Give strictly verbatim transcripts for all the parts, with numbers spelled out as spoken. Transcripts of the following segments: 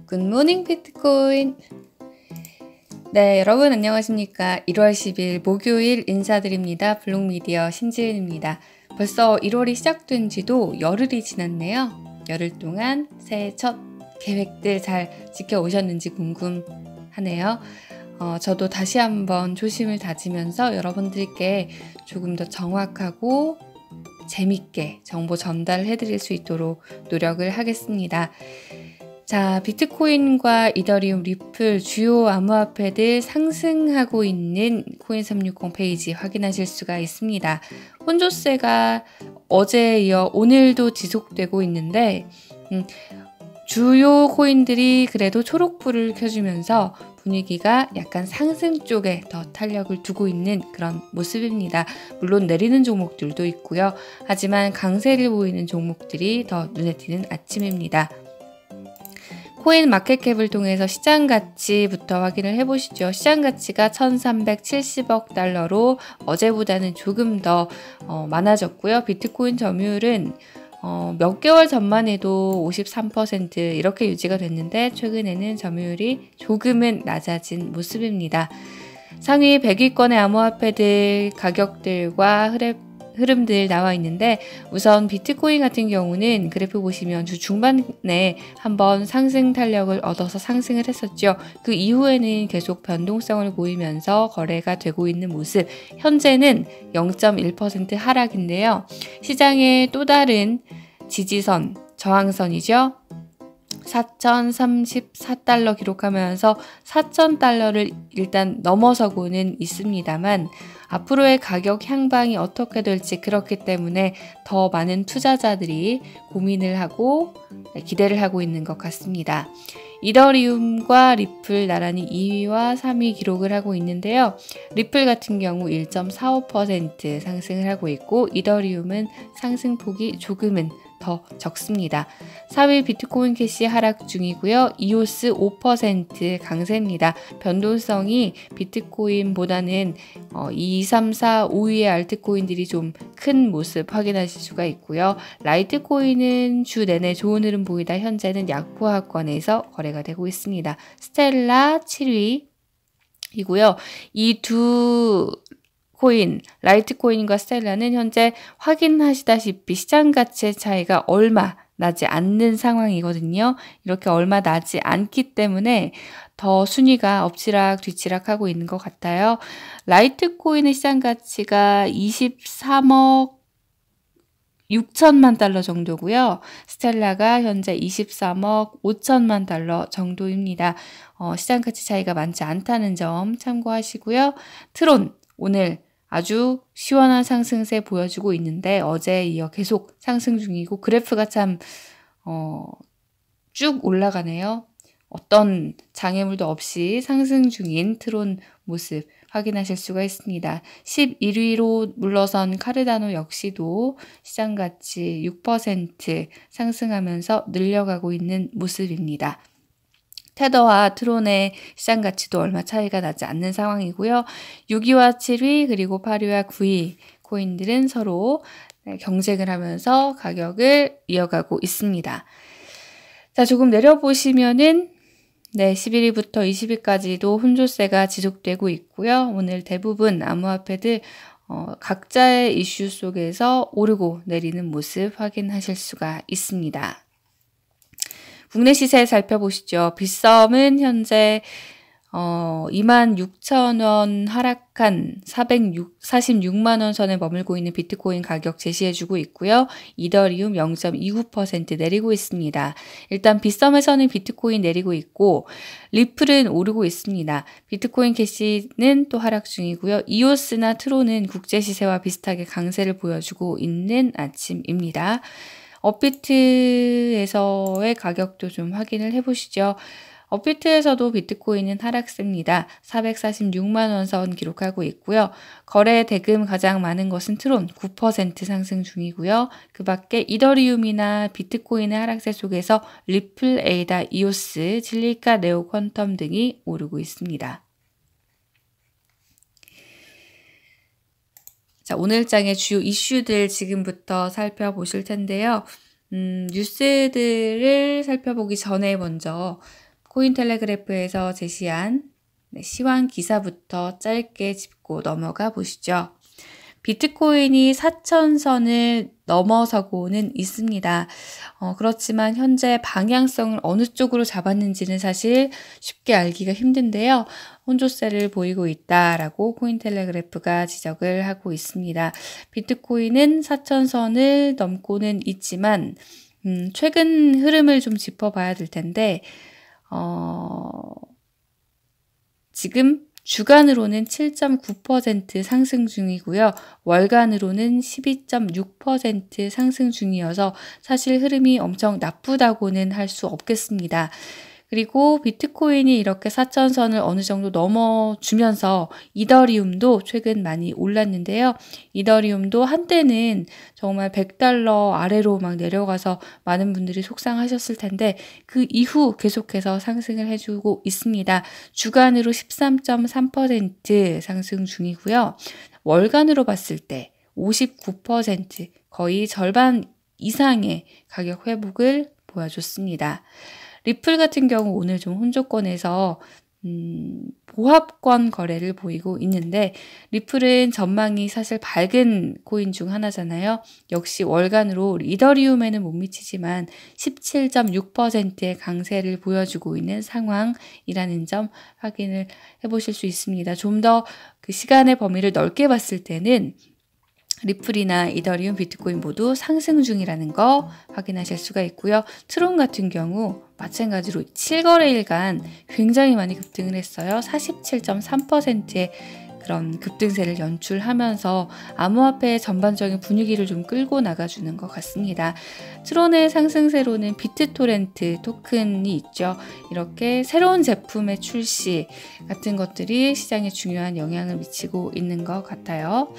굿모닝 비트코인. 네, 여러분 안녕하십니까. 일월 십일 목요일 인사드립니다. 블록미디어 신지은입니다. 벌써 일월이 시작된 지도 열흘이 지났네요. 열흘 동안 새해 첫 계획들 잘 지켜오셨는지 궁금하네요. 어, 저도 다시 한번 조심을 다지면서 여러분들께 조금 더 정확하고 재밌게 정보 전달해드릴 수 있도록 노력을 하겠습니다. 자, 비트코인과 이더리움, 리플 주요 암호화폐들 상승하고 있는 코인 삼백육십 페이지 확인하실 수가 있습니다. 혼조세가 어제에 이어 오늘도 지속되고 있는데 음, 주요 코인들이 그래도 초록불을 켜주면서 분위기가 약간 상승 쪽에 더 탄력을 두고 있는 그런 모습입니다. 물론 내리는 종목들도 있고요. 하지만 강세를 보이는 종목들이 더 눈에 띄는 아침입니다. 코인 마켓캡을 통해서 시장 가치부터 확인을 해보시죠. 시장 가치가 천삼백칠십억 달러로 어제보다는 조금 더 어, 많아졌고요. 비트코인 점유율은 어, 몇 개월 전만 해도 오십삼 퍼센트 이렇게 유지가 됐는데 최근에는 점유율이 조금은 낮아진 모습입니다. 상위 백 위권의 암호화폐들 가격들과 흐름 흐름들 나와 있는데 우선 비트코인 같은 경우는 그래프 보시면 주 중반에 한번 상승 탄력을 얻어서 상승을 했었죠. 그 이후에는 계속 변동성을 보이면서 거래가 되고 있는 모습. 현재는 영 점 일 퍼센트 하락인데요. 시장의 또 다른 지지선, 저항선이죠. 사천삼십사 달러 기록하면서 사천 달러를 일단 넘어서고는 있습니다만 앞으로의 가격 향방이 어떻게 될지 그렇기 때문에 더 많은 투자자들이 고민을 하고 기대를 하고 있는 것 같습니다. 이더리움과 리플 나란히 이 위와 삼 위 기록을 하고 있는데요. 리플 같은 경우 일 점 사오 퍼센트 상승을 하고 있고 이더리움은 상승폭이 조금은 더 적습니다. 사 위 비트코인 캐시 하락 중이고요. 이오스 오 퍼센트 강세입니다. 변동성이 비트코인보다는 어, 이, 삼, 사, 오 위의 알트코인들이 좀 큰 모습 확인하실 수가 있고요. 라이트코인은 주 내내 좋은 흐름 보이다 현재는 약보합권에서 거래가 되고 있습니다. 스텔라 칠 위이고요. 이 두 코인, 라이트코인과 스텔라는 현재 확인하시다시피 시장 가치의 차이가 얼마 나지 않는 상황이거든요. 이렇게 얼마 나지 않기 때문에 더 순위가 엎치락 뒤치락하고 있는 것 같아요. 라이트코인의 시장 가치가 이십삼억 육천만 달러 정도고요. 스텔라가 현재 이십삼억 오천만 달러 정도입니다. 어, 시장 가치 차이가 많지 않다는 점 참고하시고요. 트론, 오늘 아주 시원한 상승세 보여주고 있는데 어제에 이어 계속 상승 중이고 그래프가 참 어, 쭉 올라가네요. 어떤 장애물도 없이 상승 중인 트론 모습 확인하실 수가 있습니다. 십일 위로 물러선 카르다노 역시도 시장가치 육 퍼센트 상승하면서 늘려가고 있는 모습입니다. 테더와 트론의 시장 가치도 얼마 차이가 나지 않는 상황이고요. 육 위와 칠 위 그리고 팔 위와 구 위 코인들은 서로 경쟁을 하면서 가격을 이어가고 있습니다. 자, 조금 내려보시면은 네, 십일 위부터 이십 위까지도 혼조세가 지속되고 있고요. 오늘 대부분 암호화폐들 어, 각자의 이슈 속에서 오르고 내리는 모습 확인하실 수가 있습니다. 국내 시세 살펴보시죠. 빗썸은 현재 어, 이만 육천 원 하락한 사백사십육만 원 선에 머물고 있는 비트코인 가격 제시해주고 있고요. 이더리움 영 점 이구 퍼센트 내리고 있습니다. 일단 빗썸에서는 비트코인 내리고 있고 리플은 오르고 있습니다. 비트코인 캐시는 또 하락 중이고요. 이오스나 트론은 국제 시세와 비슷하게 강세를 보여주고 있는 아침입니다. 업비트에서의 가격도 좀 확인을 해보시죠. 업비트에서도 비트코인은 하락세입니다. 사백사십육만 원 선 기록하고 있고요. 거래 대금 가장 많은 것은 트론 구 퍼센트 상승 중이고요. 그 밖에 이더리움이나 비트코인의 하락세 속에서 리플, 에이다, 이오스, 진리카, 네오 퀀텀 등이 오르고 있습니다. 자, 오늘장의 주요 이슈들 지금부터 살펴보실 텐데요. 음, 뉴스들을 살펴보기 전에 먼저 코인텔레그래프에서 제시한 네, 시황 기사부터 짧게 짚고 넘어가 보시죠. 비트코인이 사천 선을 넘어서고는 있습니다. 어, 그렇지만 현재 방향성을 어느 쪽으로 잡았는지는 사실 쉽게 알기가 힘든데요. 혼조세를 보이고 있다라고 코인텔레그래프가 지적을 하고 있습니다. 비트코인은 사천 선을 넘고는 있지만 음, 최근 흐름을 좀 짚어봐야 될 텐데 어, 지금 주간으로는 칠 점 구 퍼센트 상승 중이고요. 월간으로는 십이 점 육 퍼센트 상승 중이어서 사실 흐름이 엄청 나쁘다고는 할 수 없겠습니다. 그리고 비트코인이 이렇게 사천 선을 어느 정도 넘어주면서 이더리움도 최근 많이 올랐는데요. 이더리움도 한때는 정말 백 달러 아래로 막 내려가서 많은 분들이 속상하셨을 텐데 그 이후 계속해서 상승을 해주고 있습니다. 주간으로 십삼 점 삼 퍼센트 상승 중이고요. 월간으로 봤을 때 오십구 퍼센트 거의 절반 이상의 가격 회복을 보여줬습니다. 리플 같은 경우 오늘 좀 혼조권에서 음, 보합권 거래를 보이고 있는데 리플은 전망이 사실 밝은 코인 중 하나잖아요. 역시 월간으로 이더리움에는 못 미치지만 십칠 점 육 퍼센트의 강세를 보여주고 있는 상황이라는 점 확인을 해보실 수 있습니다. 좀 더 그 시간의 범위를 넓게 봤을 때는 리플이나 이더리움, 비트코인 모두 상승 중이라는 거 확인하실 수가 있고요. 트론 같은 경우 마찬가지로 칠 거래일간 굉장히 많이 급등을 했어요. 사십칠 점 삼 퍼센트의 그런 급등세를 연출하면서 암호화폐의 전반적인 분위기를 좀 끌고 나가주는 것 같습니다. 트론의 상승세로는 비트토렌트 토큰이 있죠. 이렇게 새로운 제품의 출시 같은 것들이 시장에 중요한 영향을 미치고 있는 것 같아요.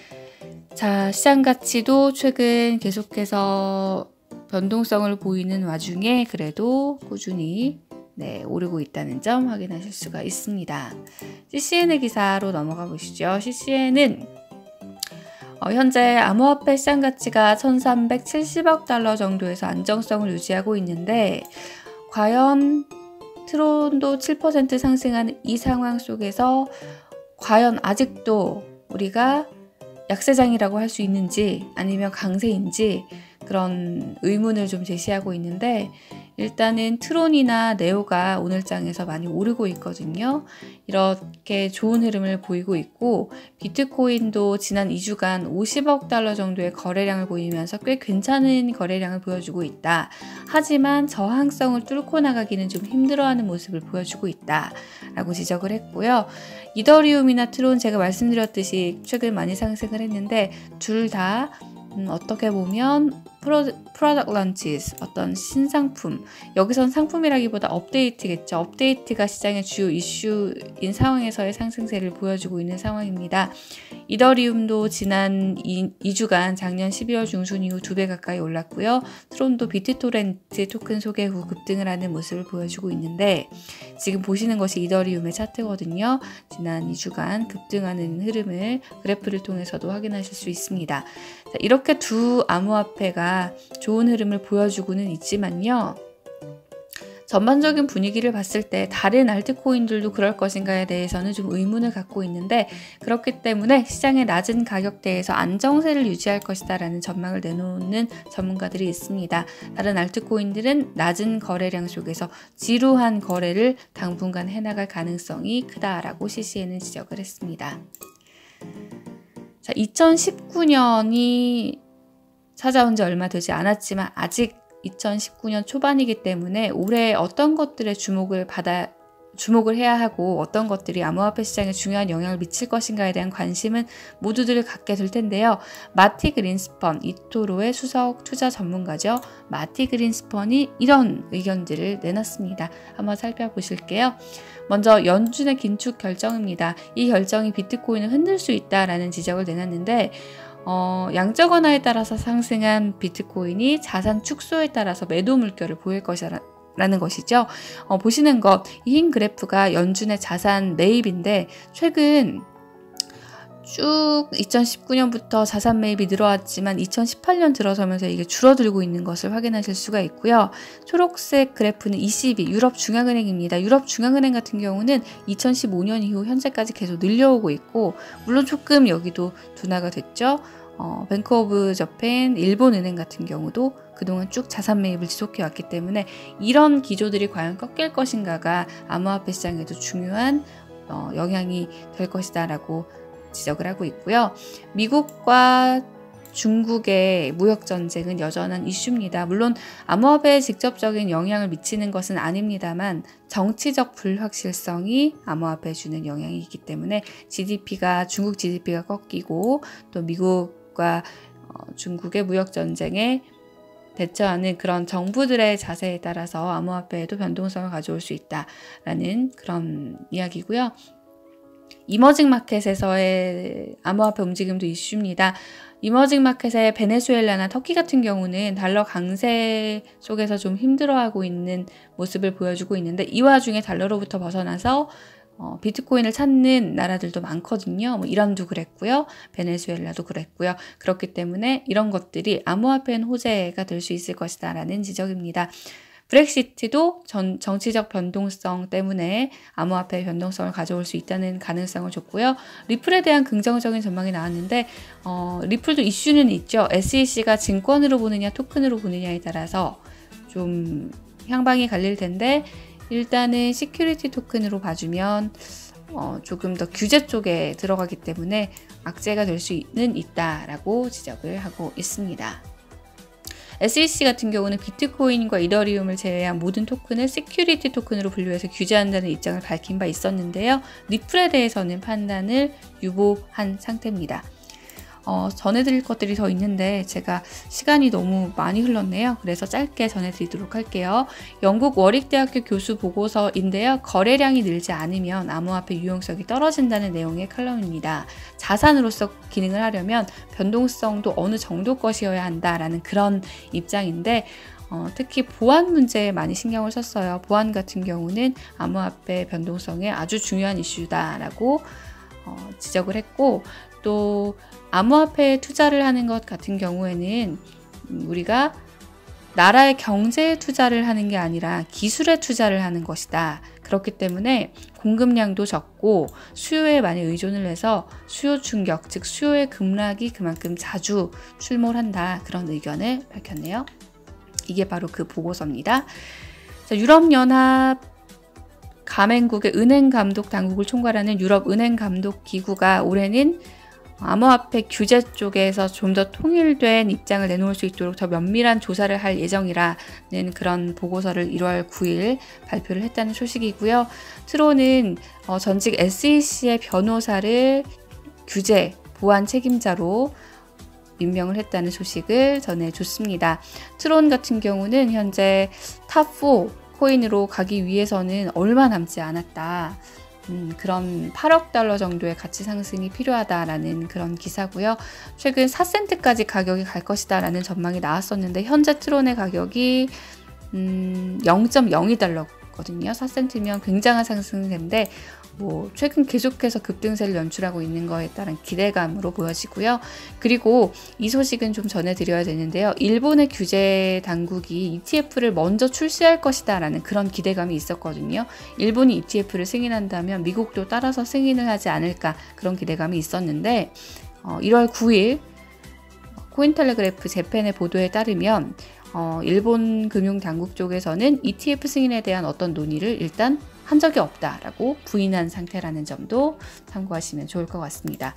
자, 시장 가치도 최근 계속해서 변동성을 보이는 와중에 그래도 꾸준히 네, 오르고 있다는 점 확인하실 수가 있습니다. 씨씨엔의 기사로 넘어가 보시죠. 씨씨엔은 어, 현재 암호화폐 시장 가치가 천삼백칠십억 달러 정도에서 안정성을 유지하고 있는데 과연 트론도 칠 퍼센트 상승하는 이 상황 속에서 과연 아직도 우리가 약세장이라고 할 수 있는지 아니면 강세인지 그런 의문을 좀 제시하고 있는데 일단은 트론이나 네오가 오늘 장에서 많이 오르고 있거든요. 이렇게 좋은 흐름을 보이고 있고 비트코인도 지난 이 주간 오십억 달러 정도의 거래량을 보이면서 꽤 괜찮은 거래량을 보여주고 있다. 하지만 저항성을 뚫고 나가기는 좀 힘들어하는 모습을 보여주고 있다 라고 지적을 했고요. 이더리움이나 트론 제가 말씀드렸듯이 최근 많이 상승을 했는데 둘 다 음, 어떻게 보면 프로, 프로덕트 런치스, 어떤 신상품, 여기선 상품이라기보다 업데이트겠죠. 업데이트가 시장의 주요 이슈인 상황에서의 상승세를 보여주고 있는 상황입니다. 이더리움도 지난 이 주간 작년 십이월 중순 이후 두 배 가까이 올랐고요. 트론도 비트토렌트 토큰 소개 후 급등을 하는 모습을 보여주고 있는데 지금 보시는 것이 이더리움의 차트거든요. 지난 이 주간 급등하는 흐름을 그래프를 통해서도 확인하실 수 있습니다. 자, 이렇게 두 암호화폐가 좋은 흐름을 보여주고는 있지만요. 전반적인 분위기를 봤을 때 다른 알트코인들도 그럴 것인가에 대해서는 좀 의문을 갖고 있는데 그렇기 때문에 시장의 낮은 가격대에서 안정세를 유지할 것이다 라는 전망을 내놓는 전문가들이 있습니다. 다른 알트코인들은 낮은 거래량 속에서 지루한 거래를 당분간 해나갈 가능성이 크다라고 씨씨엔은 지적을 했습니다. 자, 이천십구 년이 찾아온 지 얼마 되지 않았지만 아직 이천십구 년 초반이기 때문에 올해 어떤 것들에 주목을 받아 주목을 해야 하고 어떤 것들이 암호화폐 시장에 중요한 영향을 미칠 것인가에 대한 관심은 모두들 갖게 될 텐데요. 마티 그린스펀, 이토로의 수석 투자 전문가죠. 마티 그린스펀이 이런 의견들을 내놨습니다. 한번 살펴보실게요. 먼저 연준의 긴축 결정입니다. 이 결정이 비트코인을 흔들 수 있다라는 지적을 내놨는데 어, 양적 완화에 따라서 상승한 비트코인이 자산 축소에 따라서 매도 물결을 보일 것이라는 것이죠. 어, 보시는 것, 이 흰 그래프가 연준의 자산 매입인데 최근 쭉 이천십구 년부터 자산 매입이 늘어왔지만 이천십팔 년 들어서면서 이게 줄어들고 있는 것을 확인하실 수가 있고요. 초록색 그래프는 이씨비, 유럽중앙은행입니다. 유럽중앙은행 같은 경우는 이천십오 년 이후 현재까지 계속 늘려오고 있고, 물론 조금 여기도 둔화가 됐죠. 어, 뱅크 오브 저펜, 일본은행 같은 경우도 그동안 쭉 자산 매입을 지속해 왔기 때문에 이런 기조들이 과연 꺾일 것인가가 암호화폐 시장에도 중요한 어, 영향이 될 것이다 라고 지적을 하고 있고요. 미국과 중국의 무역전쟁은 여전한 이슈입니다. 물론 암호화폐에 직접적인 영향을 미치는 것은 아닙니다만 정치적 불확실성이 암호화폐에 주는 영향이 있기 때문에 지디피가 중국 지디피가 꺾이고 또 미국과 어, 중국의 무역전쟁에 대처하는 그런 정부들의 자세에 따라서 암호화폐에도 변동성을 가져올 수 있다라는 그런 이야기고요. 이머징 마켓에서의 암호화폐 움직임도 이슈입니다. 이머징 마켓의 베네수엘라나 터키 같은 경우는 달러 강세 속에서 좀 힘들어하고 있는 모습을 보여주고 있는데, 이 와중에 달러로부터 벗어나서 어, 비트코인을 찾는 나라들도 많거든요. 뭐 이란도 그랬고요. 베네수엘라도 그랬고요. 그렇기 때문에 이런 것들이 암호화폐는 호재가 될 수 있을 것이다 라는 지적입니다. 브렉시트도 전, 정치적 변동성 때문에 암호화폐의 변동성을 가져올 수 있다는 가능성을 줬고요. 리플에 대한 긍정적인 전망이 나왔는데 어, 리플도 이슈는 있죠. 에스이씨가 증권으로 보느냐 토큰으로 보느냐에 따라서 좀 향방이 갈릴 텐데, 일단은 시큐리티 토큰으로 봐주면 어, 조금 더 규제 쪽에 들어가기 때문에 악재가 될 수는 있다라고 지적을 하고 있습니다. 에스이씨 같은 경우는 비트코인과 이더리움을 제외한 모든 토큰을 시큐리티 토큰으로 분류해서 규제한다는 입장을 밝힌 바 있었는데요. 리플에 대해서는 판단을 유보한 상태입니다. 어, 전해드릴 것들이 더 있는데 제가 시간이 너무 많이 흘렀네요. 그래서 짧게 전해드리도록 할게요. 영국 워릭대학교 교수 보고서인데요. 거래량이 늘지 않으면 암호화폐 유용성이 떨어진다는 내용의 칼럼입니다. 자산으로서 기능을 하려면 변동성도 어느 정도 것이어야 한다라는 그런 입장인데, 어, 특히 보안 문제에 많이 신경을 썼어요. 보안 같은 경우는 암호화폐 변동성에 아주 중요한 이슈다라고 어, 지적을 했고, 또 암호화폐에 투자를 하는 것 같은 경우에는 우리가 나라의 경제에 투자를 하는 게 아니라 기술에 투자를 하는 것이다. 그렇기 때문에 공급량도 적고 수요에 많이 의존을 해서 수요 충격, 즉 수요의 급락이 그만큼 자주 출몰한다. 그런 의견을 밝혔네요. 이게 바로 그 보고서입니다. 자, 유럽연합 가맹국의 은행감독 당국을 총괄하는 유럽은행감독기구가 올해는 암호화폐 규제 쪽에서 좀 더 통일된 입장을 내놓을 수 있도록 더 면밀한 조사를 할 예정이라는 그런 보고서를 일월 구일 발표를 했다는 소식이고요. 트론은 어, 전직 에스이씨의 변호사를 규제 보안 책임자로 임명을 했다는 소식을 전해줬습니다. 트론 같은 경우는 현재 탑사 코인으로 가기 위해서는 얼마 남지 않았다. 음, 그런 팔억 달러 정도의 가치 상승이 필요하다라는 그런 기사고요. 최근 사 센트까지 가격이 갈 것이다 라는 전망이 나왔었는데 현재 트론의 가격이 음, 영 점 영이 달러거든요. 사 센트면 굉장한 상승인데 뭐 최근 계속해서 급등세를 연출하고 있는 거에 따른 기대감으로 보여지고요. 그리고 이 소식은 좀 전해드려야 되는데요. 일본의 규제 당국이 이티에프를 먼저 출시할 것이다 라는 그런 기대감이 있었거든요. 일본이 이티에프를 승인한다면 미국도 따라서 승인을 하지 않을까 그런 기대감이 있었는데 어, 일월 구일 코인텔레그래프 재팬의 보도에 따르면 어, 일본 금융당국 쪽에서는 이티에프 승인에 대한 어떤 논의를 일단 한 적이 없다라고 부인한 상태라는 점도 참고하시면 좋을 것 같습니다.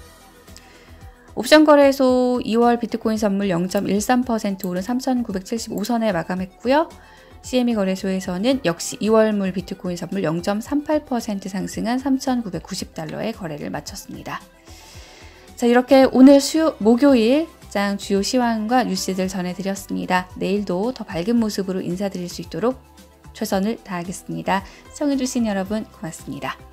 옵션 거래소 이월 비트코인 선물 영 점 일삼 퍼센트 오른 삼천구백칠십오 선에 마감했고요. 씨엠이 거래소에서는 역시 이월물 비트코인 선물 영 점 삼팔 퍼센트 상승한 삼천구백구십 달러에 거래를 마쳤습니다. 자, 이렇게 오늘 수요, 목요일 장 주요 시황과 뉴스들 전해드렸습니다. 내일도 더 밝은 모습으로 인사드릴 수 있도록 최선을 다하겠습니다. 시청해주신 여러분 고맙습니다.